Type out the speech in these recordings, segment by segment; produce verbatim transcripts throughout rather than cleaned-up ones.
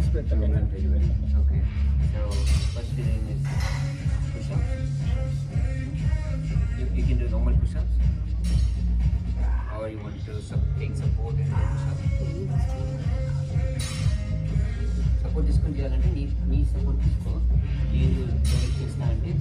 పెడతాను. Okay. So first thing is push-ups. You, you can do normal push-ups, or you want to sub take support in the push-ups. Support తీసుకొని చేయాలంటే నీ నీ support తీసుకో. లేదు direct చేస్తా అంటే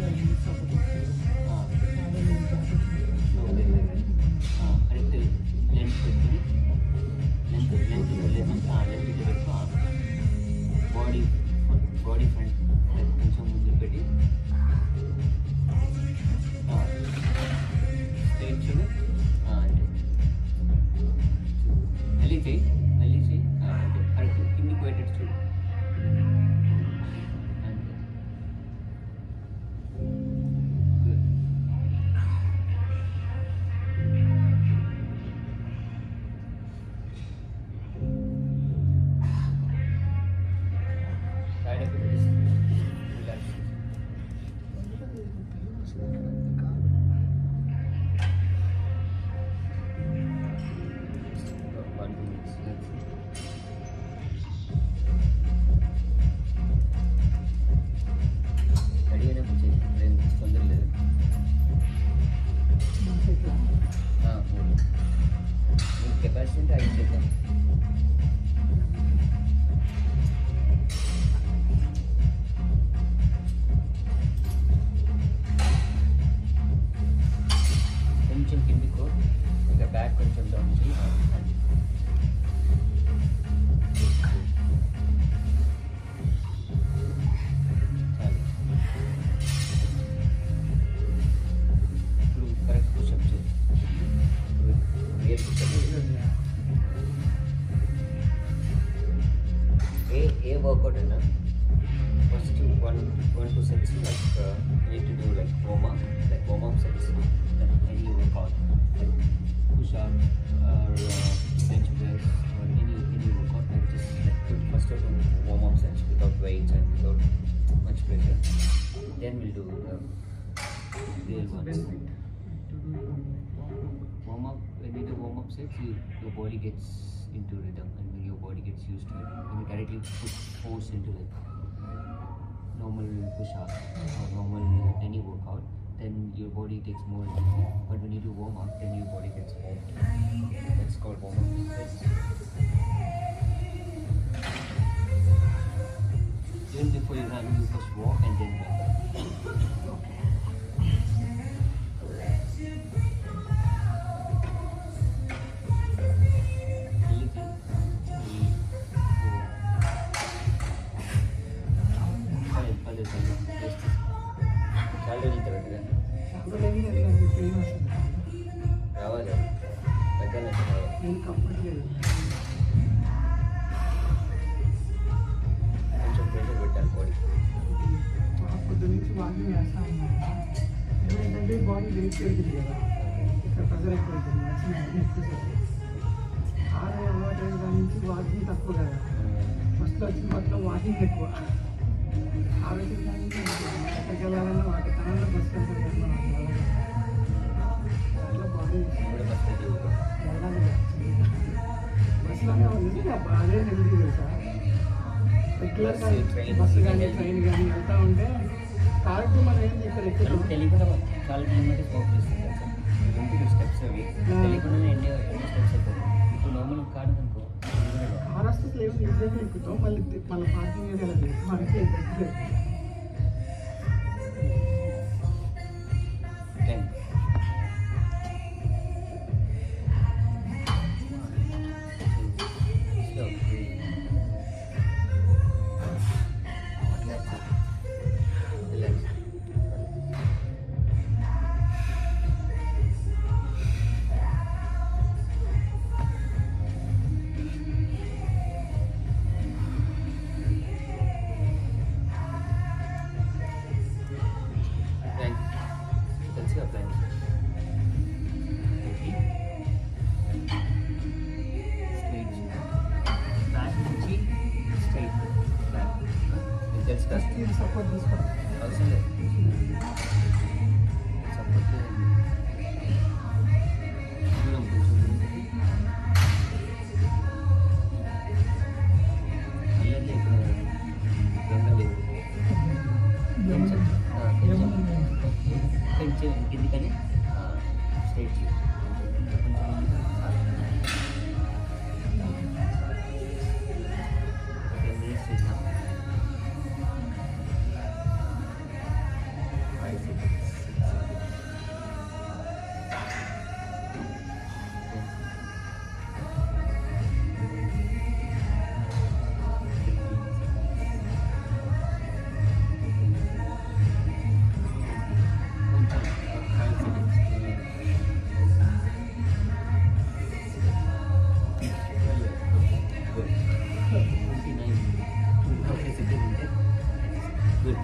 కరెక్ట్ లెన్స్ పెట్టుకుని లెంత్ లెంత్ లెంత్ లెంత్ ఇటు పెట్టుకో. బాడీ బాడీ ఫ్రంట్ కొంచెం ముందు పెట్టి స్ట్రైట్ చూడు. అంటే మళ్ళీ చెయ్యి మళ్ళీ చెయ్యి అంటే కరెక్ట్ కిందికి పెట్టేట్టు చూడు. అంతే. Good. Side of it is relax. One minute. Ready అయినప్పుడు చెయ్యి. ఏం తొందర లేదు. మీ కెపాసిటీ అంటే ఐదు చేద్దాం. కొంచెం కిందికో ఇంకా బ్యాక్ కొంచెం డౌన్ చేయి. ఇప్పుడు కరెక్ట్ పుషప్ చేయి. రియల్ పుషప్ ఏ ఏ వర్కౌట్ అయినా first one one two sets like need to do like warm up like warm up sets like any workout like push up or uh, bench press or any any workout like just like put first of all warm up sets without weights and without much pressure, then we'll do the real ones. Warm up, when you do warm up sets, you, your body gets into rhythm and when your body gets used to it, when you directly put force into like normal push up or normal any workout, then your body takes more energy. But when you do warm up, then your body gets warmed. That's called warm up sets. Even before you run, you first walk and then run. చాలా రోజుల తర్వాత రావాలి దగ్గర కొంచెం pressure పెట్టాలి body. పొద్దు నుంచి walking చేస్తా ఉన్నాను. ఏమైందంటే బాడీ వెయిట్ పెరిగింది కదా, ఇక్కడ ప్రెజర్ ఎక్కువ అవుతుంది. నచ్చిన ఎక్కువసేపు ఆరు అలవాటు అయిన దాని నుంచి వాకింగ్ తక్కువ కదా. ఫస్ట్లో వచ్చిన మొత్తం వాకింగ్ ఎక్కువ. ఆరోగ్యం దాని నుంచి ఎక్కడికి వెళ్ళాలన్నా వాటి తనంలో బస్సు వెళ్తాను అట్లా బాడీ వెళ్ళాలి. బస్సులోనే ఉంది అదే హెల్దీ తెలుసా. రెగ్యులర్గా బస్సు కానీ ట్రైన్ కానీ వెళ్తూ ఉంటే కారుకు మనం ఏంటి ఇక్కడ ఎక్కువ తెలియకుండా చాలా కిలోమీటర్స్ వాక్ చేస్తుంది సార్. స్టెప్స్ అవి తెలియకుండానే ఎన్ని ఎన్ని స్టెప్స్ అయిపోతుంది. ఇప్పుడు నార్మల్ కారు అనుకో కారు వస్తే ఏమి ఈజీగా ఎక్కుతాం. మళ్ళీ మళ్ళీ పార్కింగ్ ఏరియా మనకి దగ్గర టెన్ సపోర్ట్ తీసుకోండి. అవసరం లేదు. సపోర్ట్ దూరం కొంచెం వెళ్ళలేదు. కొంచెం కిందికని స్ట్రైట్ చేయి కొంచెం టెన్ మినిట్స్ చేద్దాం ఫైవ్ సెకండ్స్ good.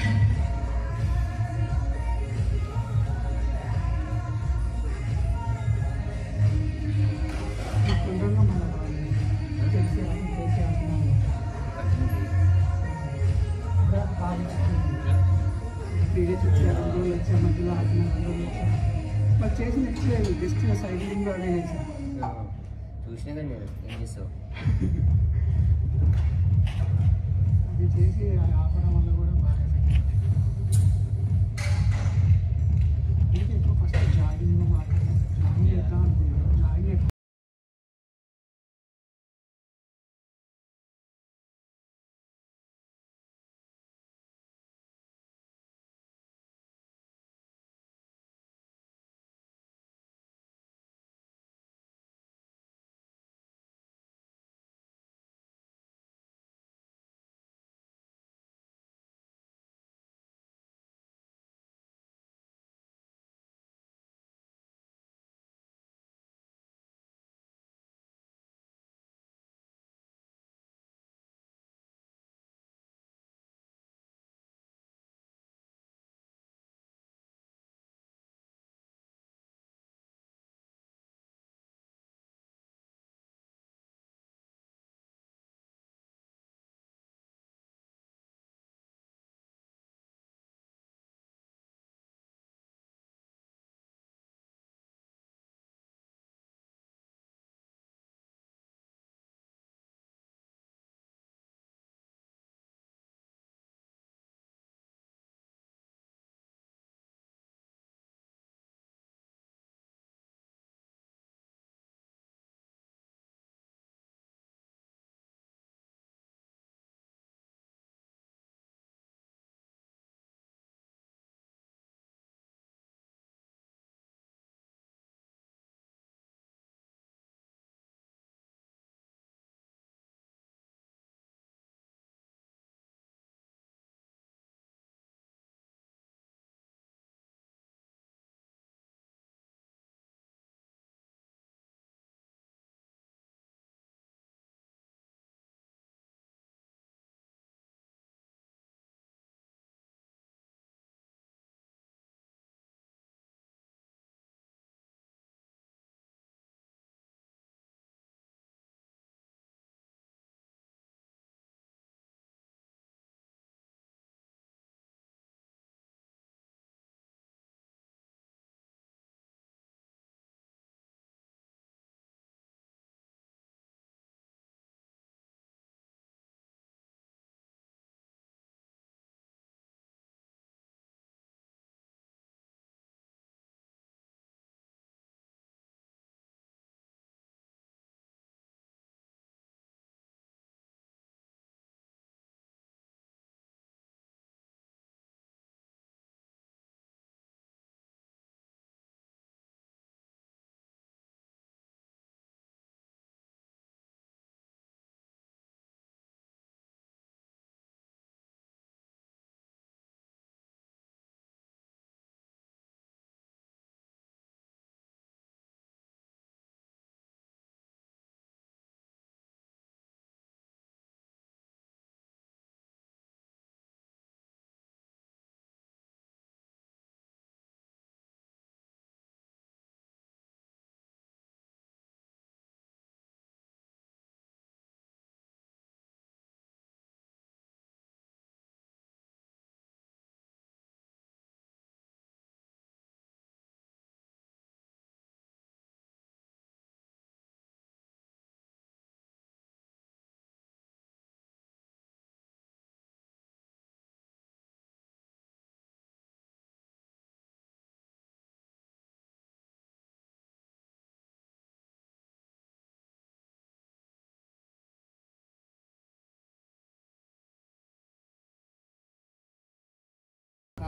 తొందరగా మన చేసి చేసి అంటున్నాను పీరియడ్స్ వచ్చే రెండు రోజులు వచ్చే మధ్యలో ఆడిన రెండు రోజులు వచ్చా మరి చేసి నెక్స్ట్ లేదు జస్ట్ సైక్లింగ్ అదే చేశాను చూసినా కానీ నేను ఏం చేస్తావు అది చేసి ఆపడం వల్ల కూడా బాగా ఎఫెక్ట్ ఎక్కువ ఫస్ట్ జాగింగ్ మాట్లాడి జాగింగ్ చేద్దాం అనుకున్నాను జాగింగ్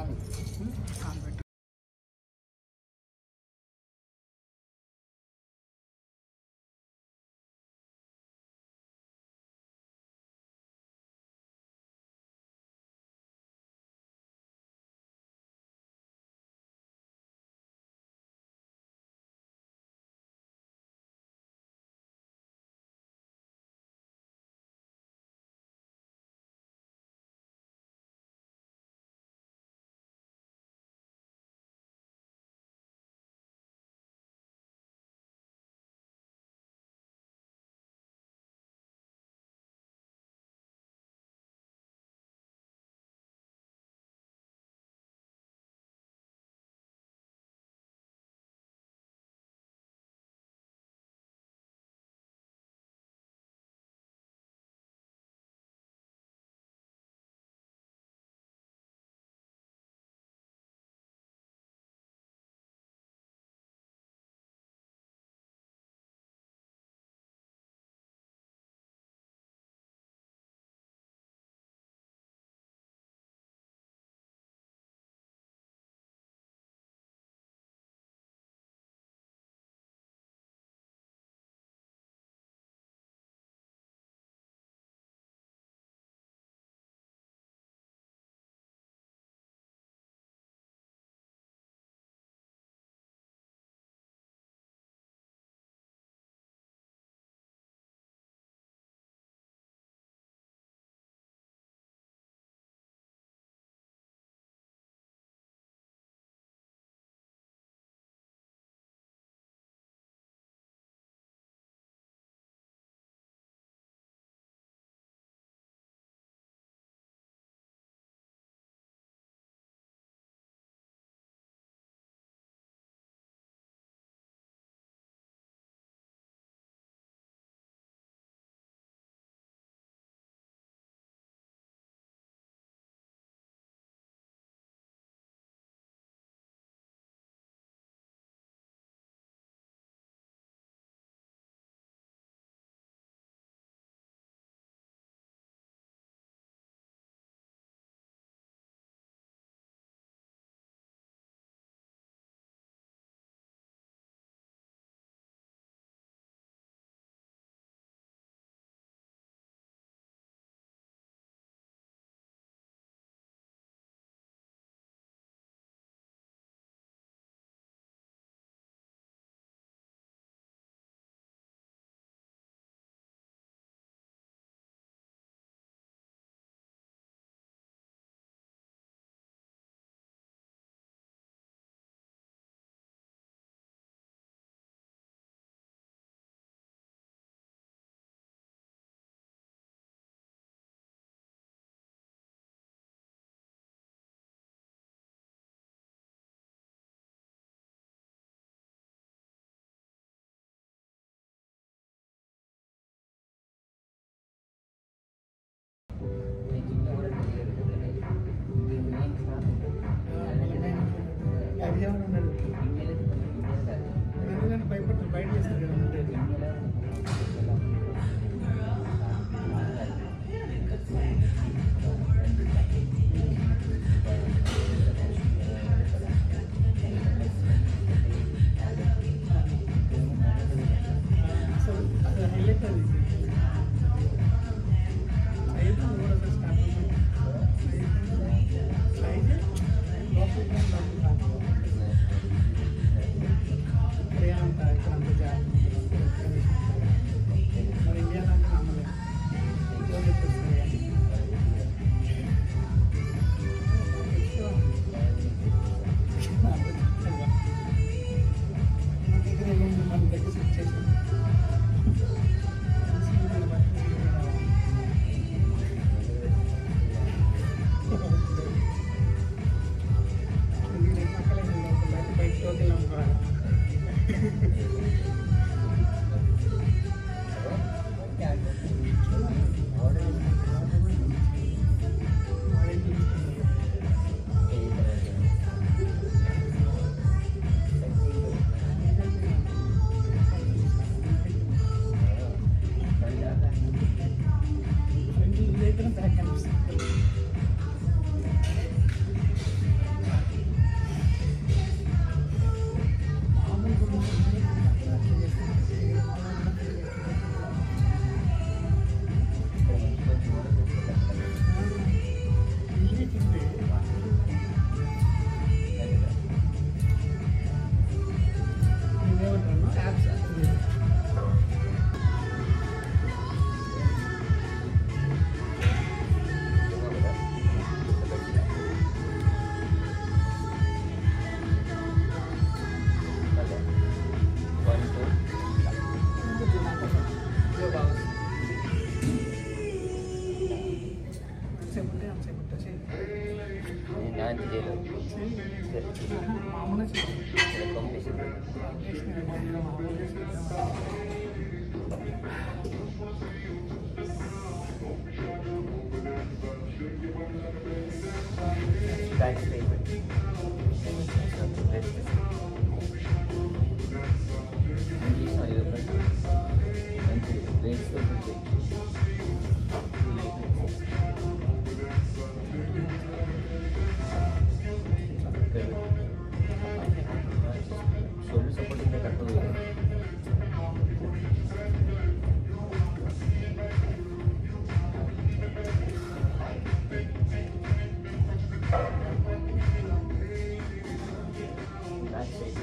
కాబట్టి అంత చేయలేదు మామూలుగా చేయాలి. కాంపిటీషన్ బ్యాక్ స్టేట్మెంట్ మంచి బ్రేక్స్తో షోల్డర్ సపోర్ట్ ఇంకా తక్కువ బ్యాక్ సైడ్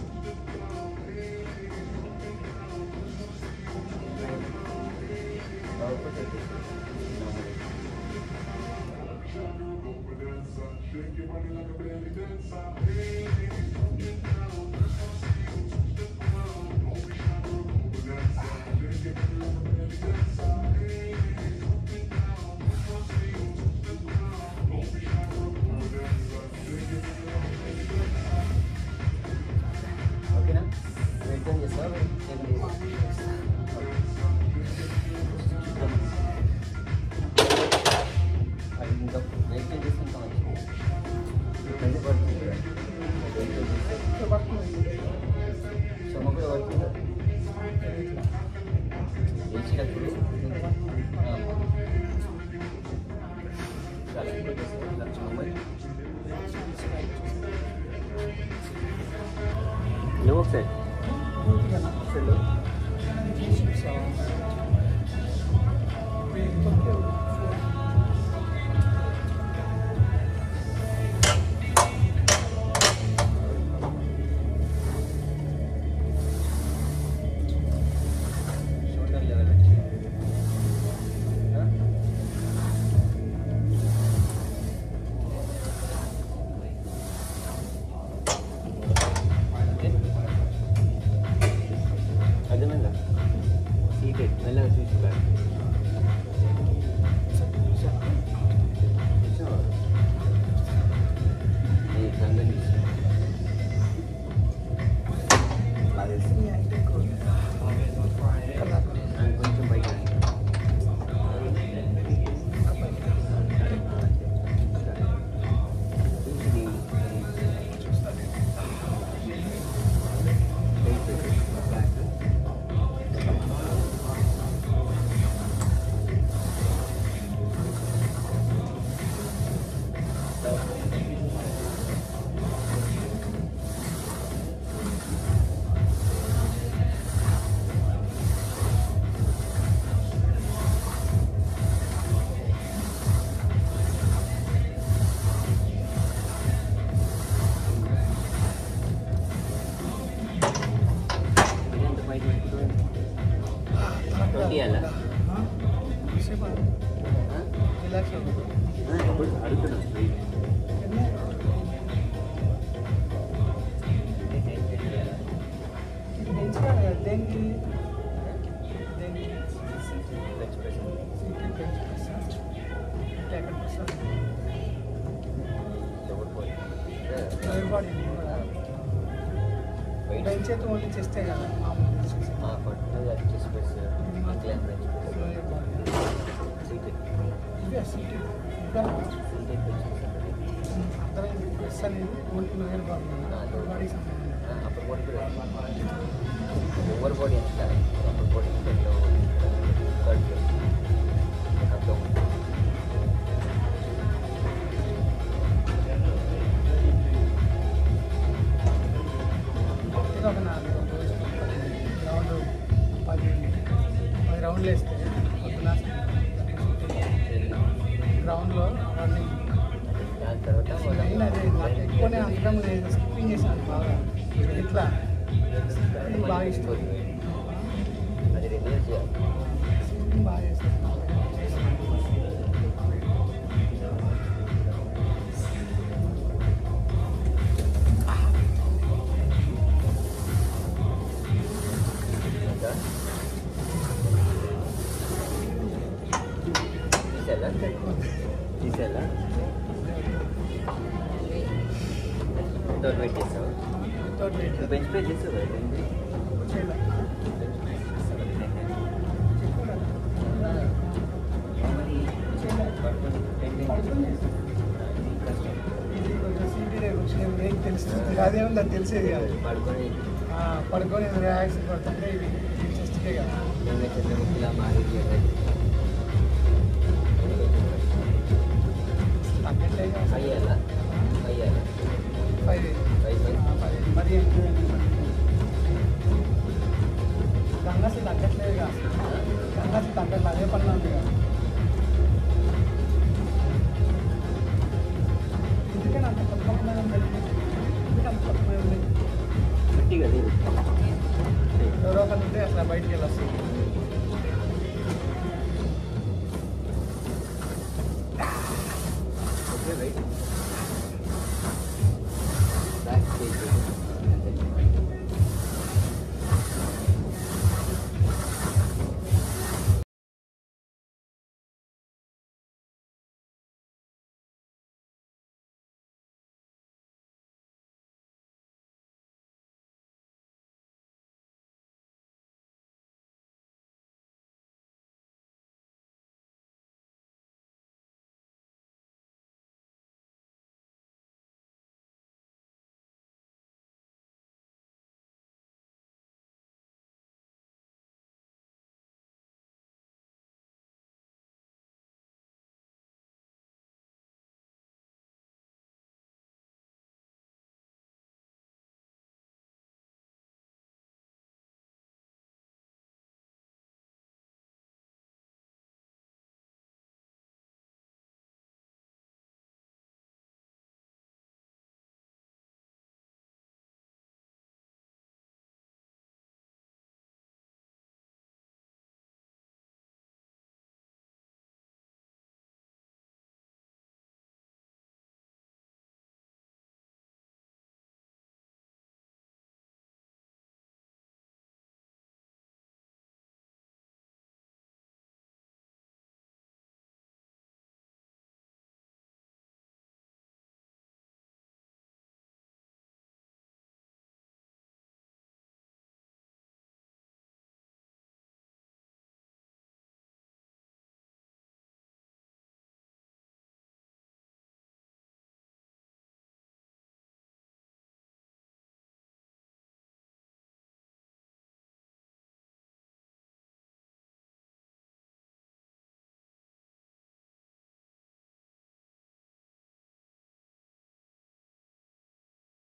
ఓకేనా వెయిట్ చేస్తావా అది ఇంకా వెయిట్ చేస్తే ఇంకా మంచిది పడుతుంది కదా వెయిట్ చేస్తే సొమ్మ కూడా పడుతుంది వేసేటప్పుడు చాలా ఎక్కువ చేస్తారు లక్ష రూపాయలు నువ్వు ఒకసారి అసలు షోల్డర్ లెవెల్ వచ్చి అర్థమైందా సీక్రెట్ మెల్లగా చూసి బ్యాక్ కొంచెం బయట ట్వంటీ అలా ఇప్పుడు అడుగుతున్నాను దేనికి బెంచ్ అయితే ఓన్లీ చేస్తే కదా పట్టుగా chest press incline bench seated ఇదే సీట్ సీటెడ్ బెంచ్ అర్థమైంది ప్రెస్ అనేది ఓన్లీ లోయర్ బాడీ లోయర్ బాడీకి సంబంధించి అప్పర్ బాడీ కూడా ఓవర్ బాడీ ఎంత అప్పర్ బాడీ కట్ అర్థం ఒక నాలుగు రౌండ్ పది పది రౌండ్లు వేస్తే పొద్దున గ్రౌండ్లో రన్నింగ్ దాని తర్వాత మెయిన్ అదే నాకు ఎక్కువనే అంతకము స్కిప్పింగ్ చేశాను బాగా ఇట్లా ఇది బాగా ఇష్టం అది రెగ్యులర్ చేయాలి స్కిప్పింగ్ బాగా చేస్తాను తీసేలా తీసేలా వితౌట్ వెయిట్ చేస్తావా? వితౌట్ వెయిట్ బెంచ్ ప్రెస్ చేస్తావు కదా చేయలే ఇది కొంచెం సీటీడే విషయం ఏం తెలుస్తుంది అదేముంది అది తెలిసేది కాదు పడుకొని పడుకొని రిలాక్స్ పడుతుంటే ఇవి చెస్ట్కే కదా చంద్రముఖిలా మారి